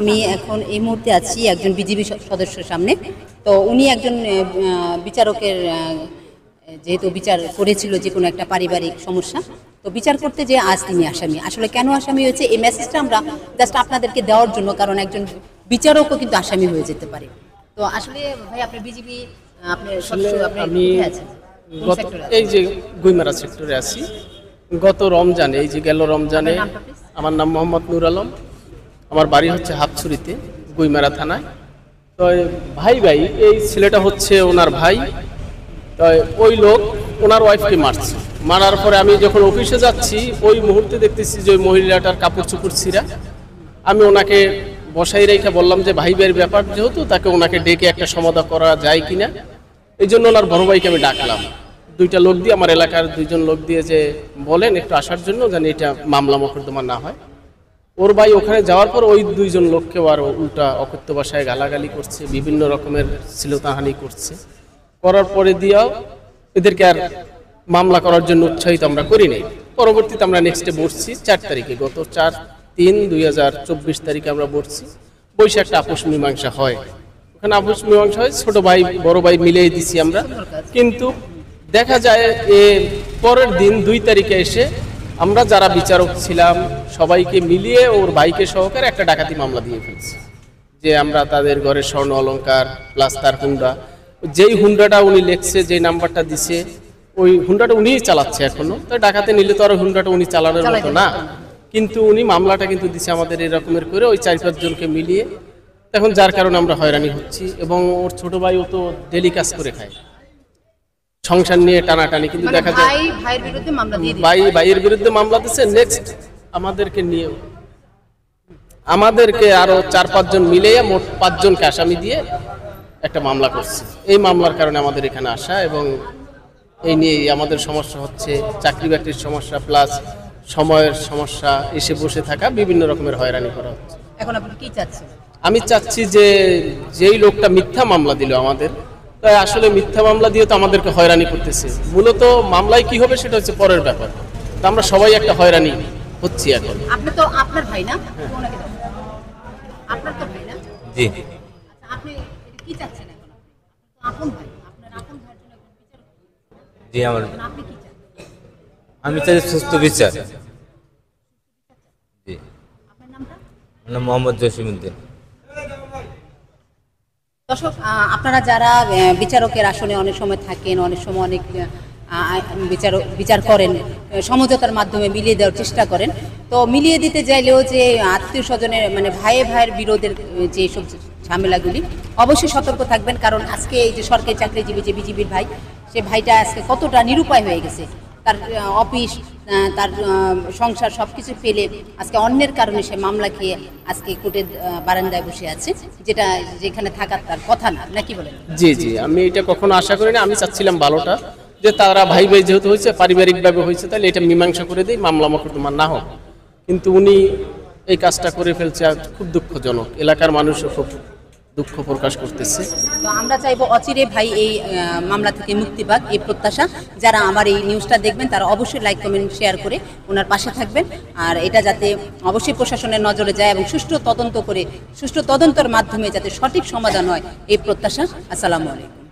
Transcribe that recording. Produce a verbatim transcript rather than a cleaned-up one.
আমি এখন এই মুহূর্তে আছি একজন বিজিবি সদস্যের সামনে। তো উনি একজন বিচারকের যেহেতু বিচার করেছিল যে কোনো একটা পারিবারিক সমস্যা, তো বিচার করতে যে আজ তিনি আসামি। আসলে কেন আসামি হয়েছে এই মেসেজটা আমরা জাস্ট আপনাদেরকে দেওয়ার জন্য, কারণ একজন বিচারকও কিন্তু আসামি হয়ে যেতে পারে। তো আসলে ভাই আপনি বিজিবি, আপনি আমি এই যে গুইমারা সেক্টরে আছি। গত রমজানে, এই যে গেল রমজানে, আমার নাম মোহাম্মদ নুর আলম, আমার বাড়ি হচ্ছে হাতছড়িতে, গুইমারা থানায়। তো ভাই ভাই এই ছেলেটা হচ্ছে ওনার ভাই। তো ওই লোক ওনার ওয়াইফকে মারছে। মারার পরে আমি যখন অফিসে যাচ্ছি ওই মুহূর্তে দেখতেছি যে ওই মহিলাটার কাপড় চুপড় ছিঁড়া। আমি ওনাকে বসাই রেখে বললাম যে ভাই ভাইয়ের ব্যাপার যেহেতু, তাকে ওনাকে ডেকে একটা সমাধান করা যায় কিনা। এই জন্য ওনার বড় ভাইকে আমি ডাকলাম, দুইটা লোক দিয়ে, আমার এলাকার দুইজন লোক দিয়ে, যে বলেন একটু আসার জন্য, জানি এটা মামলা মোকদ্দমা না হয়। ওর ভাই ওখানে যাওয়ার পর ওই দুইজন লোককেও আর উল্টা অকথ্য ভাষায় গালাগালি করছে, বিভিন্ন রকমের শ্লীলতাহানি করছে। করার পরে দিয়েও এদেরকে আর মামলা করার জন্য উৎসাহিত আমরা করি নাই। পরবর্তীতে আমরা নেক্সটে বসছি চার তারিখে, গত চার তিন দুই হাজার চব্বিশ তারিখে আমরা বসছি। বসে একটা আপোষ মীমাংসা হয়। ওখানে আপোষ মীমাংসা হয়, ছোট ভাই বড় ভাই মিলিয়ে দিছি আমরা। কিন্তু দেখা যায় এ পরের দিন দুই তারিখে এসে আমরা যারা বিচারক ছিলাম সবাইকে মিলিয়ে ওর ভাইকে সহকারে একটা ডাকাতি মামলা দিয়ে ফেলছি, যে আমরা তাদের ঘরের স্বর্ণ অলংকার প্লাস তার হুন্ডা, যেই হুন্ডাটা উনি লেখছে, যে নাম্বারটা দিছে, ওই হুন্ডাটা উনিই চালাচ্ছে এখনো। তো ডাকাতে নিলে তো আর হুন্ডাটা উনি চালানোর মতো না, কিন্তু উনি মামলাটা কিন্তু দিছে আমাদের এরকমের করে ওই চার পাঁচজনকে মিলিয়ে। এখন যার কারণে আমরা হয়রানি হচ্ছি। এবং ওর ছোট ভাই ও তো ডেলি কাজ করে খায়, সংসার নিয়ে টানাটানি। কিন্তু দেখা যায় ভাই ভাইয়ের বিরুদ্ধে মামলা দিচ্ছে, নেক্সট আমাদেরকে নিয়ে আমাদেরকে আরো চার পাঁচজন মিলে মোট পাঁচজনকে আসামি দিয়ে একটা মামলা করছে। এই মামলার কারণে আমাদের এখানে আসা, এবং এই নিয়ে আমাদের সমস্যা হচ্ছে, চাকরি বাকরির সমস্যা প্লাস সময়ের সমস্যা, এসে বসে থাকা, বিভিন্ন রকমের হয়রানি করা হচ্ছে। এখন আপনি কি চাচ্ছেন? আমি চাচ্ছি যে যেই লোকটা মিথ্যা মামলা দিল আমাদের, তাই আসলে মিথ্যা মামলা দিয়ে তো আমাদেরকে হয়রানি করতেছে। মূলত মামলায় কি হবে সেটা হচ্ছে পরের ব্যাপার। তো আমরা সবাই একটা হয়রানি হচ্ছি এখন। আপনি তো আপনার ভাই না, আপনার তো ভাই না? জি। আচ্ছা, আপনি কি চাচ্ছেন এখন? আপন ভাই, আপনার আপন ভাইয়ের জন্য বিচার। জি, আমার আপনি কি চান? আমি চাই সুস্থ বিচার। জি। আপনার নামটা? আমার নাম মোহাম্মদ জসিমউদ্দিন। দর্শক, আপনারা যারা বিচারকের আসনে অনেক সময় থাকেন, অনেক সময় অনেক বিচার বিচার করেন, সমঝোতার মাধ্যমে মিলিয়ে দেওয়ার চেষ্টা করেন, তো মিলিয়ে দিতে চাইলেও যে আত্মীয় স্বজনের মানে ভাইয়ে ভাইয়ের বিরোধের যে সব ঝামেলাগুলি, অবশ্যই সতর্ক থাকবেন। কারণ আজকে এই যে সরকারি চাকরিজীবী যে বিজিবির ভাই, সে ভাইটা আজকে কতটা নিরুপায় হয়ে গেছে। তার অফিস, তার সংসার সব কিছু ফেলে আজকে অন্যের কারণে সে মামলা খেয়ে আজকে কোর্টের বারান্দায় বসে আছে, যেটা যেখানে থাকার তার কথা না, নাকি বলেন? জি জি, আমি এটা কখনো আশা করি না। আমি চাচ্ছিলাম ভালোটা, যে তারা ভাই ভাই যেহেতু হয়েছে, পারিবারিকভাবে হয়েছে, তাহলে এটা মীমাংসা করে দিই, মামলা মোকদ্দমা না হোক। কিন্তু উনি এই কাজটা করে ফেলছে, খুব দুঃখজনক। এলাকার মানুষও খুব দুঃখ প্রকাশ করতেছে। তো আমরা চাইবো অচিরে ভাই এই মামলা থেকে মুক্তি পাক, এই প্রত্যাশা। যারা আমার এই নিউজটা দেখবেন তারা অবশ্যই লাইক কমেন্ট শেয়ার করে ওনার পাশে থাকবেন। আর এটা যাতে অবশ্যই প্রশাসনের নজরে যায় এবং সুষ্ঠু তদন্ত করে সুষ্ঠু তদন্তের মাধ্যমে যাতে সঠিক সমাধান হয়, এই প্রত্যাশা। আসসালামু আলাইকুম।